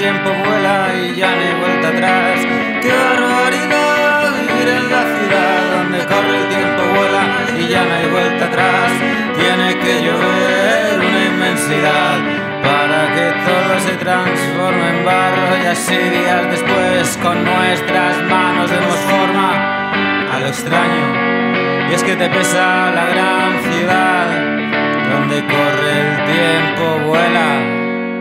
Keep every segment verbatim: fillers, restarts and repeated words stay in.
tiempo vuela y ya no hay vuelta atrás. ¡Qué barbaridad vivir en la ciudad donde corre el tiempo vuela y ya no hay vuelta atrás! Tiene que llover una inmensidad para que todo se transforme en barro y así días después con nuestras manos demos forma a lo extraño. Y es que te pesa la gran ciudad donde corre el tiempo vuela.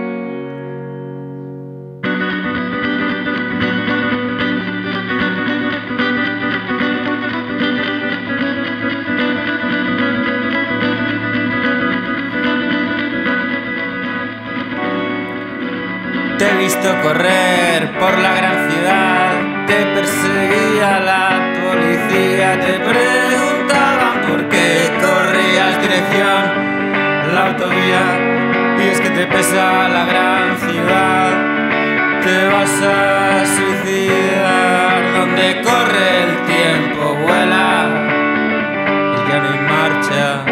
Te he visto correr por la gran ciudad, te perseguía la policía, te preguntaban por qué corrías dirección la autovía. Y es que te pesa la gran ciudad, te vas a suicidar. Donde corre el tiempo vuela y ya no hay marcha,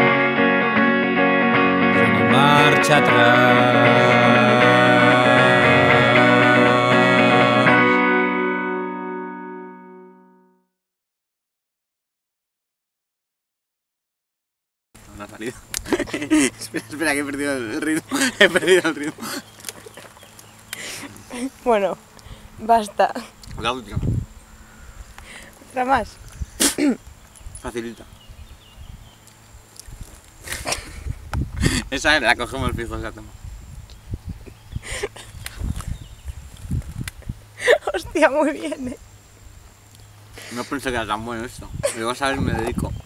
ya no hay marcha atrás. No ha salido. espera, espera, que he perdido el ritmo. He perdido el ritmo. Bueno, basta. La última. ¿Otra más? Facilita. Esa la cogemos fijo, esa toma. Hostia, muy bien, ¿eh? No pensé que era tan bueno esto. Pero vas a ver, me dedico.